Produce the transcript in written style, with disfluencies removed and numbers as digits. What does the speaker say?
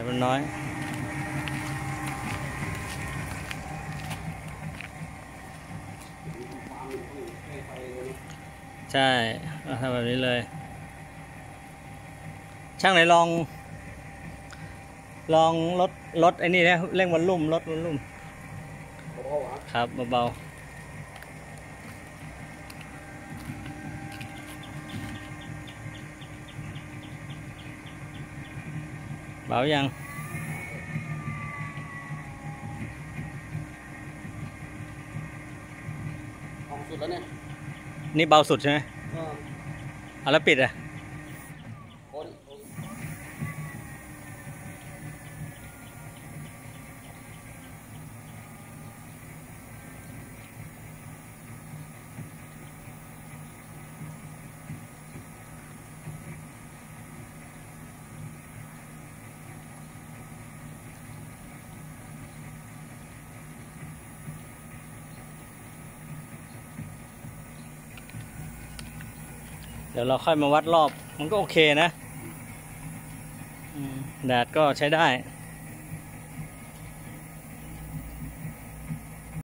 มันน้อยใช่ทำแบบนี้เลยช่างไหนลองลดไอ้นี่นะเร่งวอลลุ่มลดวอลลุ่มครับเบาๆเบายังสุดแล้วเนี่ยนี่เบาสุดใช่ไหมแล้วปิดอ่ะเดี๋ยวเราค่อยมาวัดรอบมันก็โอเคนะแดดก็ใช้ได้